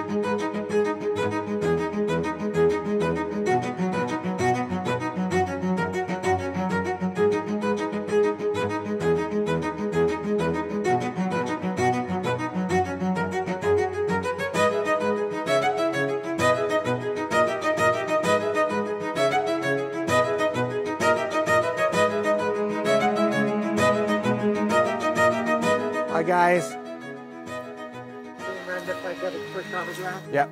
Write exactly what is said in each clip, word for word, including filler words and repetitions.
Hi guys. Yep.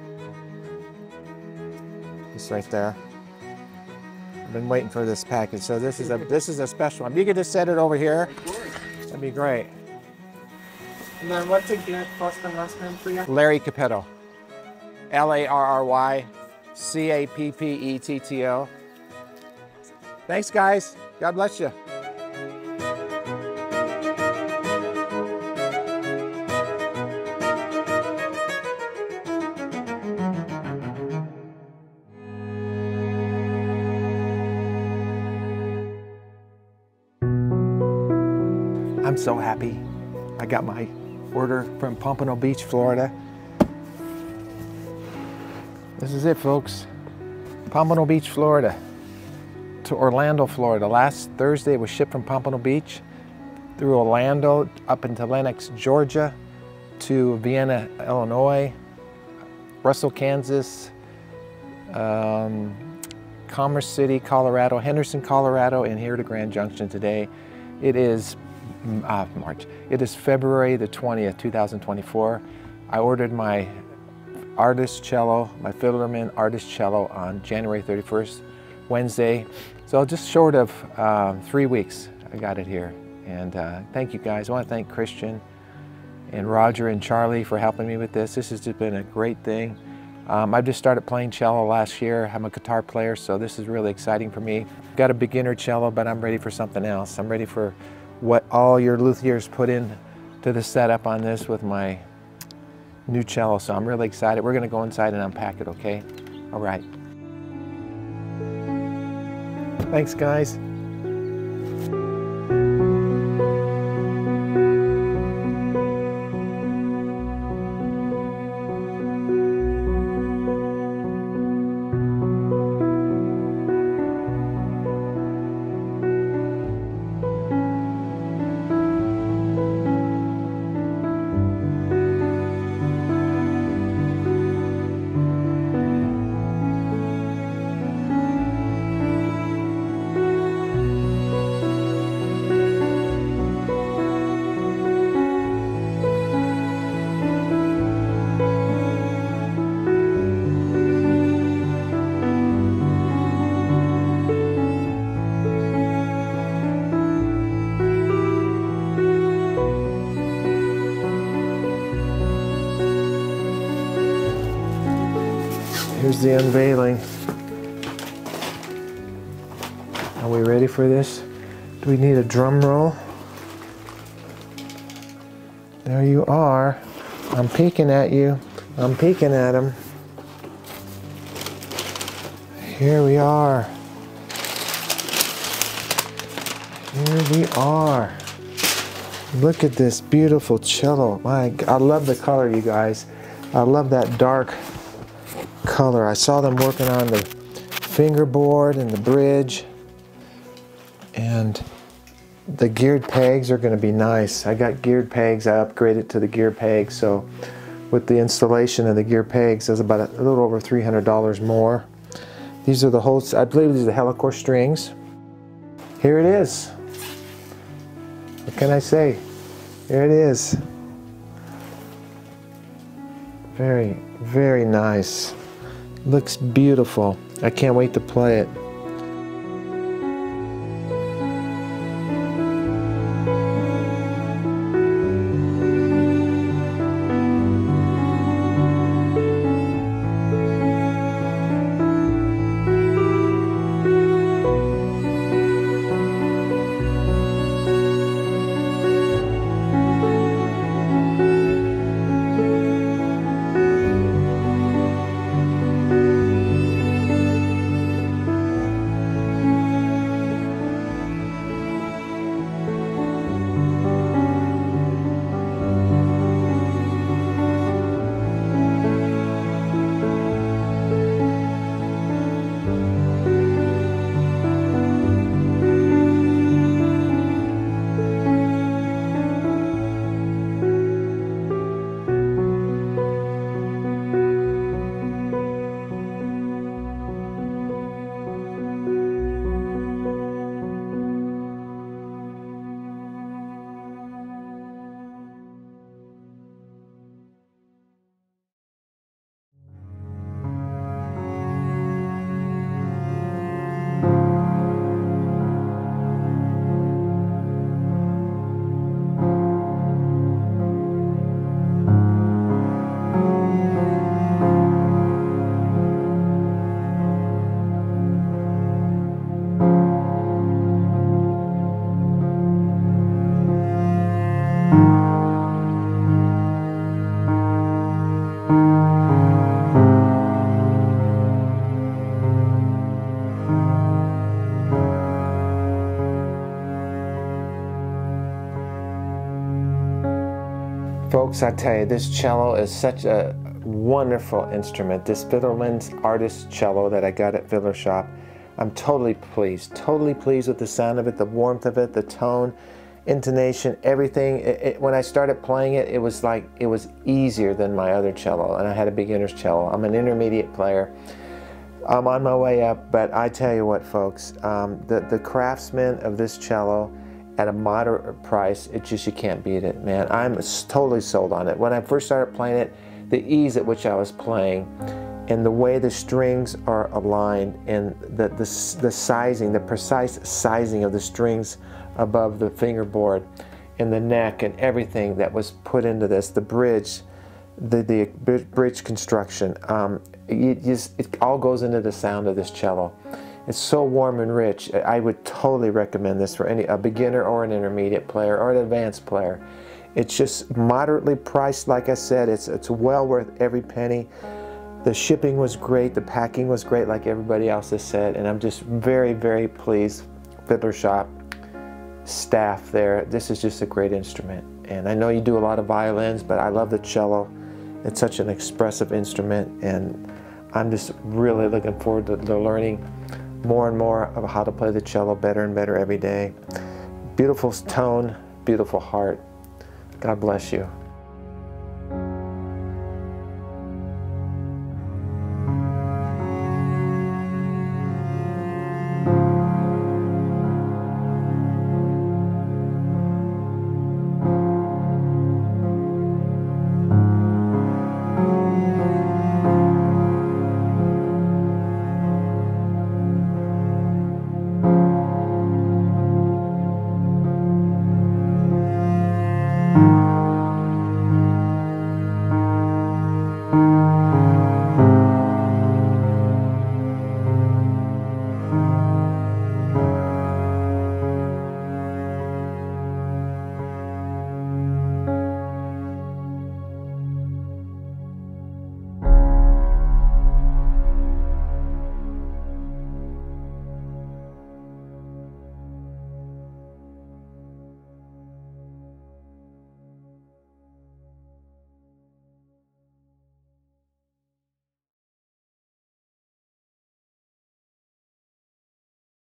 It's right there. I've been waiting for this package. So this is a this is a special one. You could just set it over here. That'd be great. And then what's the first and last name for you? Larry Capetto. L A R R Y C A P P E T T O. Thanks guys. God bless you. I'm so happy. I got my order from Pompano Beach, Florida. This is it, folks. Pompano Beach, Florida to Orlando, Florida. Last Thursday it was shipped from Pompano Beach through Orlando up into Lenox, Georgia, to Vienna, Illinois, Russell, Kansas, um, Commerce City, Colorado, Henderson, Colorado, and here to Grand Junction today. It is Uh, March. It is February the twentieth, two thousand twenty-four. I ordered my artist cello, my Fiddlerman Artist cello on January thirty-first, Wednesday. So just short of uh, three weeks, I got it here. And uh, thank you guys. I want to thank Christian and Roger and Charlie for helping me with this. This has just been a great thing. Um, I just started playing cello last year. I'm a guitar player, so this is really exciting for me. Got a beginner cello, but I'm ready for something else. I'm ready for what all your luthiers put in to the setup on this with my new cello. So I'm really excited. We're gonna go inside and unpack it, okay? All right. Thanks, guys. Here's the unveiling. Are we ready for this? Do we need a drum roll? There you are. I'm peeking at you. I'm peeking at him. Here we are. Here we are. Look at this beautiful cello. My, I love the color, you guys. I love that dark color. I saw them working on the fingerboard and the bridge, and the geared pegs are going to be nice. I got geared pegs. I upgraded to the gear pegs, so with the installation of the gear pegs, it's about a, a little over three hundred dollars more. These are the whole, I believe these are the helicore strings. Here it is. What can I say? Here it is. Very, very nice. Looks beautiful. I can't wait to play it. Folks, I tell you, this cello is such a wonderful instrument. This Fiddlerman Artist cello that I got at Fiddlershop. I'm totally pleased, totally pleased with the sound of it, the warmth of it, the tone, intonation, everything. It, it, when I started playing it, it was like, it was easier than my other cello, and I had a beginner's cello. I'm an intermediate player. I'm on my way up, but I tell you what, folks, um, the, the craftsman of this cello at a moderate price, it just, you can't beat it, man. I'm totally sold on it. When I first started playing it, the ease at which I was playing and the way the strings are aligned and the, the, the sizing, the precise sizing of the strings above the fingerboard and the neck and everything that was put into this, the bridge, the, the bridge construction, um, it, just, it all goes into the sound of this cello. It's so warm and rich. I would totally recommend this for any a beginner or an intermediate player or an advanced player. It's just moderately priced, like I said. It's, it's well worth every penny. The shipping was great. The packing was great, like everybody else has said. And I'm just very, very pleased. Fiddlershop staff there. This is just a great instrument. And I know you do a lot of violins, but I love the cello. It's such an expressive instrument, and I'm just really looking forward to, to learning more and more of how to play the cello better and better every day. Beautiful tone, beautiful heart. God bless you.